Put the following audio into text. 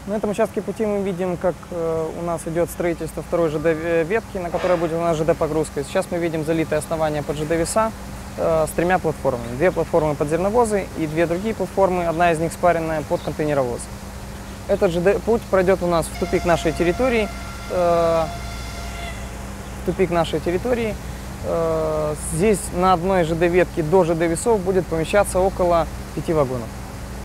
На этом участке пути мы видим, как у нас идет строительство второй ЖД-ветки, на которой будет у нас ЖД-погрузка. Сейчас мы видим залитое основание под ЖД-веса с 3 платформами. 2 платформы под зерновозы и 2 другие платформы, одна из них спаренная под контейнеровоз. Этот ЖД-путь пройдет у нас в тупик нашей территории. Здесь на одной ЖД-ветке до ЖД-весов будет помещаться около 5 вагонов.